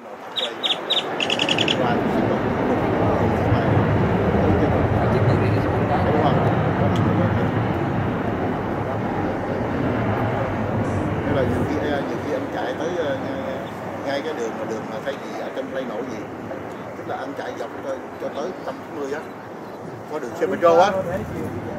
quay qua là nhiều khi anh chạy tới ngay cái đường mà thấy gì ở trong Tây Nổi gì, tức là anh chạy dọc cho tới 190 á, có đường xe metro á.